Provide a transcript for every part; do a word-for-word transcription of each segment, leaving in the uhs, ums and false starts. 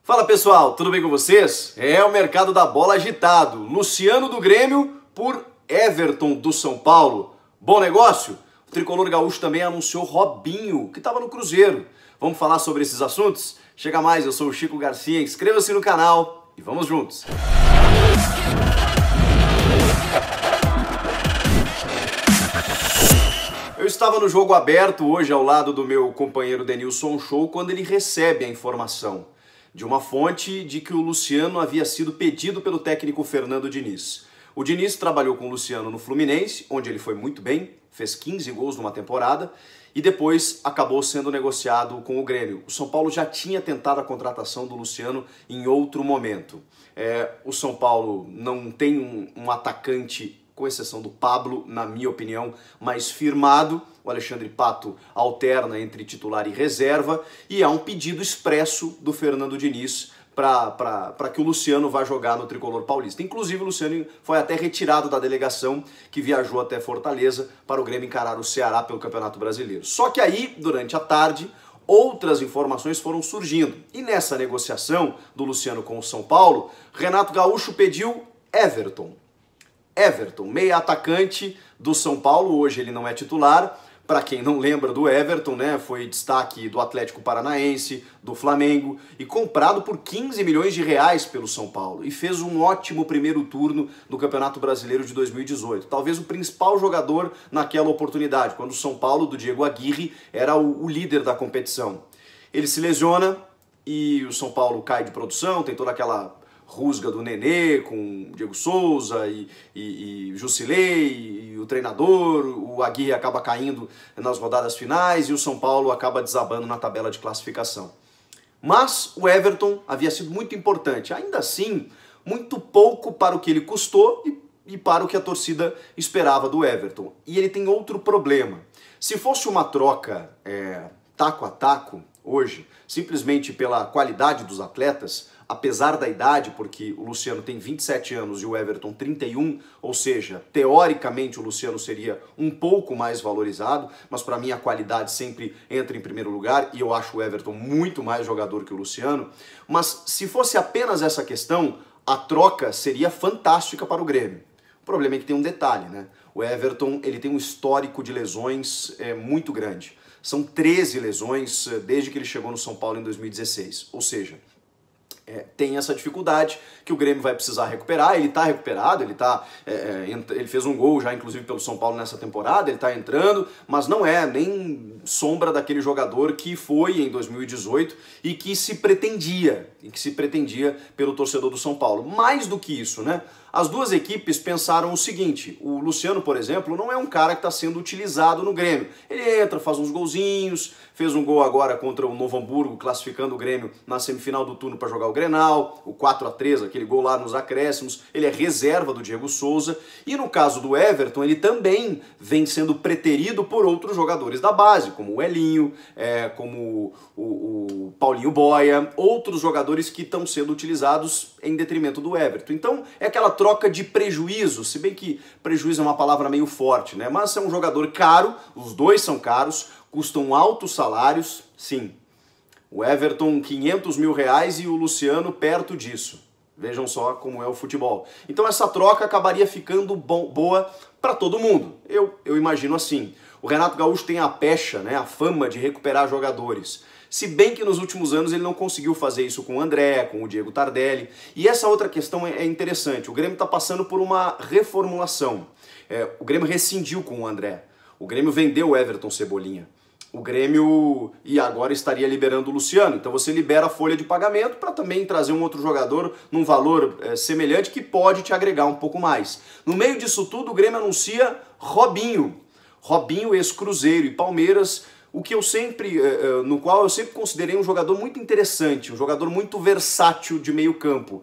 Fala pessoal, tudo bem com vocês? É o mercado da bola agitado. Luciano do Grêmio por Everton do São Paulo. Bom negócio? O tricolor gaúcho também anunciou Robinho, que estava no Cruzeiro. Vamos falar sobre esses assuntos? Chega mais, eu sou o Chico Garcia, inscreva-se no canal e vamos juntos! Eu estava no Jogo Aberto hoje ao lado do meu companheiro Denilson Show quando ele recebe a informação de uma fonte de que o Luciano havia sido pedido pelo técnico Fernando Diniz. O Diniz trabalhou com o Luciano no Fluminense, onde ele foi muito bem, fez quinze gols numa temporada, e depois acabou sendo negociado com o Grêmio. O São Paulo já tinha tentado a contratação do Luciano em outro momento. É, o São Paulo não tem um, um atacante, com exceção do Pablo, na minha opinião, mais firmado. O Alexandre Pato alterna entre titular e reserva, e há um pedido expresso do Fernando Diniz para que o Luciano vá jogar no tricolor paulista. Inclusive o Luciano foi até retirado da delegação que viajou até Fortaleza para o Grêmio encarar o Ceará pelo Campeonato Brasileiro. Só que aí, durante a tarde, outras informações foram surgindo. E nessa negociação do Luciano com o São Paulo, Renato Gaúcho pediu Everton. Everton, meia atacante do São Paulo, hoje ele não é titular. Para quem não lembra do Everton, né, foi destaque do Atlético Paranaense, do Flamengo, e comprado por quinze milhões de reais pelo São Paulo. E fez um ótimo primeiro turno no Campeonato Brasileiro de dois mil e dezoito. Talvez o principal jogador naquela oportunidade, quando o São Paulo, do Diego Aguirre, era o, o líder da competição. Ele se lesiona e o São Paulo cai de produção, tem toda aquela rusga do Nenê com Diego Souza e, e, e Jusilei e o treinador, o Aguirre acaba caindo nas rodadas finais e o São Paulo acaba desabando na tabela de classificação. Mas o Everton havia sido muito importante, ainda assim, muito pouco para o que ele custou e, e para o que a torcida esperava do Everton. E ele tem outro problema. Se fosse uma troca é, taco a taco, hoje, simplesmente pela qualidade dos atletas, apesar da idade, porque o Luciano tem vinte e sete anos e o Everton trinta e um, ou seja, teoricamente o Luciano seria um pouco mais valorizado, mas para mim a qualidade sempre entra em primeiro lugar e eu acho o Everton muito mais jogador que o Luciano. Mas se fosse apenas essa questão, a troca seria fantástica para o Grêmio. O problema é que tem um detalhe, né? O Everton ele tem um histórico de lesões é, muito grande. São treze lesões desde que ele chegou no São Paulo em dois mil e dezesseis, ou seja, É, tem essa dificuldade que o Grêmio vai precisar recuperar. Ele está recuperado, ele, tá, é, ele fez um gol já inclusive pelo São Paulo nessa temporada, ele está entrando, mas não é nem sombra daquele jogador que foi em dois mil e dezoito e que se pretendia, e que se pretendia pelo torcedor do São Paulo. Mais do que isso, né? As duas equipes pensaram o seguinte: o Luciano, por exemplo, não é um cara que está sendo utilizado no Grêmio. Ele entra, faz uns golzinhos, fez um gol agora contra o Novo Hamburgo, classificando o Grêmio na semifinal do turno para jogar o Grenal, o quatro a três, aquele gol lá nos acréscimos. Ele é reserva do Diego Souza. E no caso do Everton, ele também vem sendo preterido por outros jogadores da base, como o Elinho, é, como o, o Paulinho Boia, outros jogadores que estão sendo utilizados em detrimento do Everton. Então é aquela troca de prejuízo, se bem que prejuízo é uma palavra meio forte, né? Mas é um jogador caro, os dois são caros, custam altos salários, sim. O Everton quinhentos mil reais e o Luciano perto disso. Vejam só como é o futebol. Então essa troca acabaria ficando bom, boa para todo mundo. Eu, eu imagino assim. O Renato Gaúcho tem a pecha, né, a fama de recuperar jogadores. Se bem que nos últimos anos ele não conseguiu fazer isso com o André, com o Diego Tardelli. E essa outra questão é interessante. O Grêmio está passando por uma reformulação. É, o Grêmio rescindiu com o André. O Grêmio vendeu o Everton Cebolinha. O Grêmio e agora estaria liberando o Luciano. Então você libera a folha de pagamento para também trazer um outro jogador num valor é, semelhante que pode te agregar um pouco mais. No meio disso tudo, o Grêmio anuncia Robinho. Robinho, ex-Cruzeiro e Palmeiras, o que eu sempre, no qual eu sempre considerei um jogador muito interessante, um jogador muito versátil de meio campo.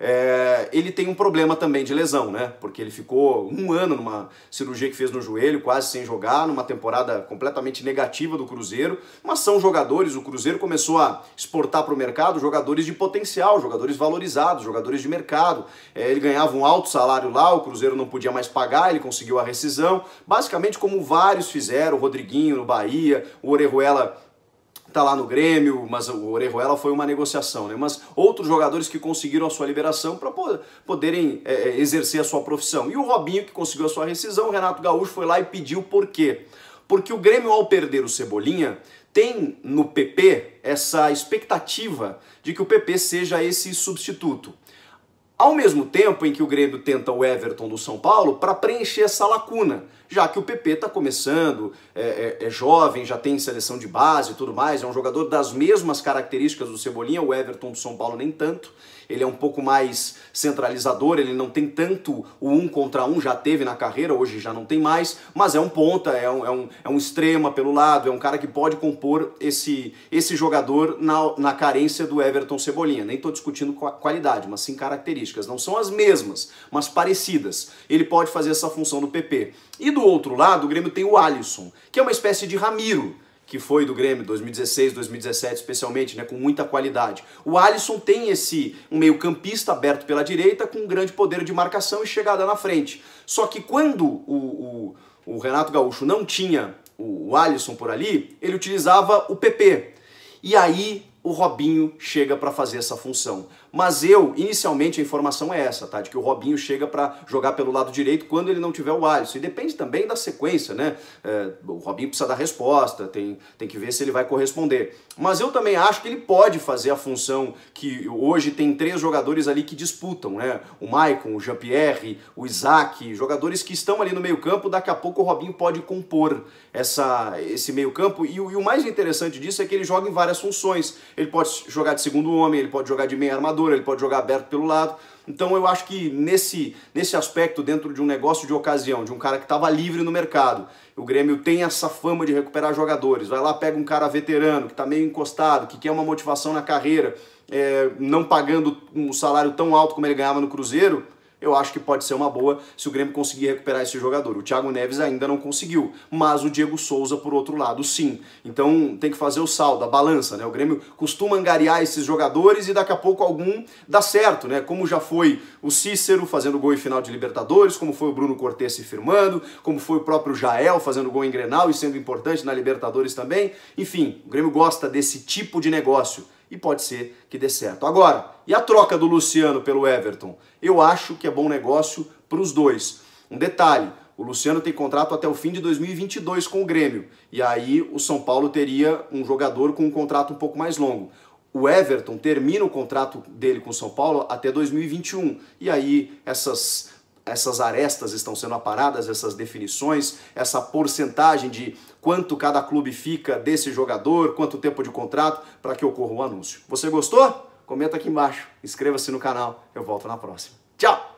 É, ele tem um problema também de lesão, né? Porque ele ficou um ano numa cirurgia que fez no joelho, quase sem jogar, numa temporada completamente negativa do Cruzeiro, mas são jogadores, o Cruzeiro começou a exportar para o mercado jogadores de potencial, jogadores valorizados, jogadores de mercado. É, ele ganhava um alto salário lá, o Cruzeiro não podia mais pagar, ele conseguiu a rescisão, basicamente como vários fizeram, o Rodriguinho no Bahia, o Orejuela tá lá no Grêmio, mas o Orejuela foi uma negociação, né? Mas outros jogadores que conseguiram a sua liberação para poderem é, exercer a sua profissão. E o Robinho, que conseguiu a sua rescisão, o Renato Gaúcho foi lá e pediu por quê? Porque o Grêmio, ao perder o Cebolinha, tem no P P essa expectativa de que o P P seja esse substituto. Ao mesmo tempo em que o Grêmio tenta o Everton do São Paulo para preencher essa lacuna, já que o P P está começando, é, é, é jovem, já tem seleção de base e tudo mais, é um jogador das mesmas características do Cebolinha, o Everton do São Paulo nem tanto, ele é um pouco mais centralizador, ele não tem tanto o um contra um, já teve na carreira, hoje já não tem mais, mas é um ponta, é um, é um, é um extrema pelo lado, é um cara que pode compor esse, esse jogador na, na carência do Everton Cebolinha. Nem estou discutindo qualidade, mas sim características. Não são as mesmas, mas parecidas. Ele pode fazer essa função do P P. E do outro lado, o Grêmio tem o Alisson, que é uma espécie de Ramiro, que foi do Grêmio dois mil e dezesseis, dois mil e dezessete especialmente, né, com muita qualidade. O Alisson tem esse um meio-campista aberto pela direita com um grande poder de marcação e chegada na frente. Só que quando o, o, o Renato Gaúcho não tinha o, o Alisson por ali, ele utilizava o P P. E aí o Robinho chega para fazer essa função. Mas eu, inicialmente, a informação é essa, tá? De que o Robinho chega para jogar pelo lado direito quando ele não tiver o Alisson. E depende também da sequência, né? É, o Robinho precisa dar resposta, tem, tem que ver se ele vai corresponder. Mas eu também acho que ele pode fazer a função que hoje tem três jogadores ali que disputam, né? O Maicon, o Jean-Pierre, o Isaac, jogadores que estão ali no meio campo, daqui a pouco o Robinho pode compor essa, esse meio campo. E, e o mais interessante disso é que ele joga em várias funções. Ele pode jogar de segundo homem, ele pode jogar de meio armador, ele pode jogar aberto pelo lado. Então eu acho que nesse, nesse aspecto, dentro de um negócio de ocasião, de um cara que estava livre no mercado, o Grêmio tem essa fama de recuperar jogadores. Vai lá, pega um cara veterano, que está meio encostado, que quer uma motivação na carreira, é, não pagando um salário tão alto como ele ganhava no Cruzeiro. Eu acho que pode ser uma boa se o Grêmio conseguir recuperar esse jogador. O Thiago Neves ainda não conseguiu, mas o Diego Souza, por outro lado, sim. Então tem que fazer o saldo, a balança, né? O Grêmio costuma angariar esses jogadores e daqui a pouco algum dá certo, né? Como já foi o Cícero fazendo gol em final de Libertadores, como foi o Bruno Cortez se firmando, como foi o próprio Jael fazendo gol em Grenal e sendo importante na Libertadores também. Enfim, o Grêmio gosta desse tipo de negócio. E pode ser que dê certo. Agora, e a troca do Luciano pelo Everton? Eu acho que é bom negócio para os dois. Um detalhe, o Luciano tem contrato até o fim de dois mil e vinte e dois com o Grêmio. E aí o São Paulo teria um jogador com um contrato um pouco mais longo. O Everton termina o contrato dele com o São Paulo até dois mil e vinte e um. E aí essas... essas arestas estão sendo aparadas, essas definições, essa porcentagem de quanto cada clube fica desse jogador, quanto tempo de contrato, para que ocorra o anúncio. Você gostou? Comenta aqui embaixo, inscreva-se no canal, eu volto na próxima. Tchau!